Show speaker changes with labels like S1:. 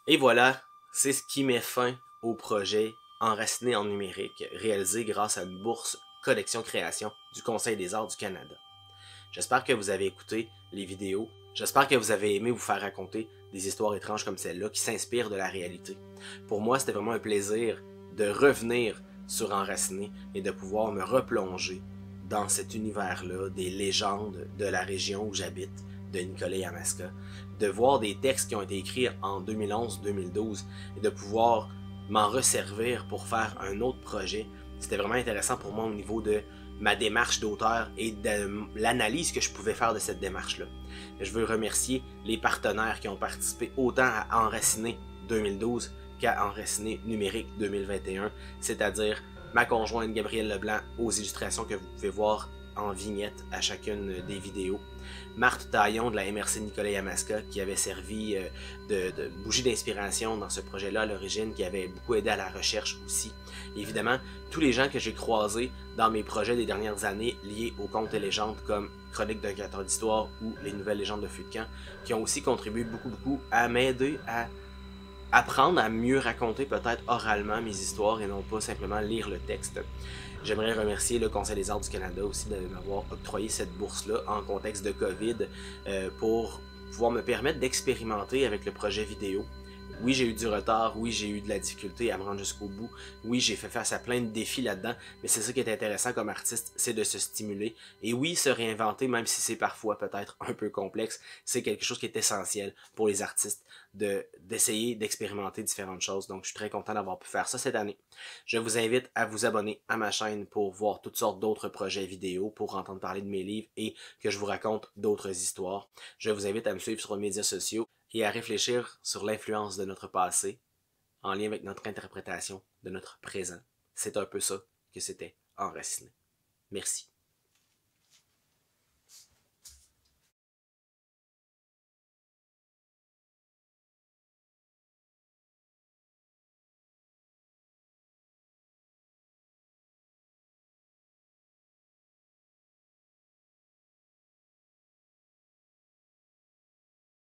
S1: Et voilà, c'est ce qui met fin au projet Enraciné en numérique, réalisé grâce à une bourse Collection-Création du Conseil des arts du Canada. J'espère que vous avez écouté les vidéos, j'espère que vous avez aimé vous faire raconter des histoires étranges comme celle-là qui s'inspirent de la réalité. Pour moi, c'était vraiment un plaisir de revenir sur Enraciné et de pouvoir me replonger dans cet univers-là, des légendes de la région où j'habite, de Nicolet-Yamaska, de voir des textes qui ont été écrits en 2011-2012 et de pouvoir m'en resservir pour faire un autre projet. C'était vraiment intéressant pour moi au niveau de ma démarche d'auteur et de l'analyse que je pouvais faire de cette démarche-là. Je veux remercier les partenaires qui ont participé autant à Enraciné 2012 qu'à Enraciné numérique 2021, c'est-à-dire ma conjointe Gabrielle Leblanc aux illustrations que vous pouvez voir en vignette à chacune des vidéos, Marthe Taillon de la MRC Nicolet-Yamaska qui avait servi de bougie d'inspiration dans ce projet-là à l'origine, qui avait beaucoup aidé à la recherche aussi. Et évidemment, tous les gens que j'ai croisés dans mes projets des dernières années liés aux contes et légendes comme Chronique d'un créateur d'histoire ou Les nouvelles légendes de Feu de Camp, qui ont aussi contribué beaucoup à m'aider à apprendre à mieux raconter peut-être oralement mes histoires et non pas simplement lire le texte. J'aimerais remercier le Conseil des arts du Canada aussi de m'avoir octroyé cette bourse-là en contexte de COVID pour pouvoir me permettre d'expérimenter avec le projet vidéo. Oui, j'ai eu du retard, oui, j'ai eu de la difficulté à me rendre jusqu'au bout, oui, j'ai fait face à plein de défis là-dedans, mais c'est ça qui est intéressant comme artiste, c'est de se stimuler. Et oui, se réinventer, même si c'est parfois peut-être un peu complexe, c'est quelque chose qui est essentiel pour les artistes, d'essayer d'expérimenter différentes choses. Donc, je suis très content d'avoir pu faire ça cette année. Je vous invite à vous abonner à ma chaîne pour voir toutes sortes d'autres projets vidéo, pour entendre parler de mes livres et que je vous raconte d'autres histoires. Je vous invite à me suivre sur les médias sociaux et à réfléchir sur l'influence de notre passé en lien avec notre interprétation de notre présent. C'est un peu ça que c'était Enraciné. Merci.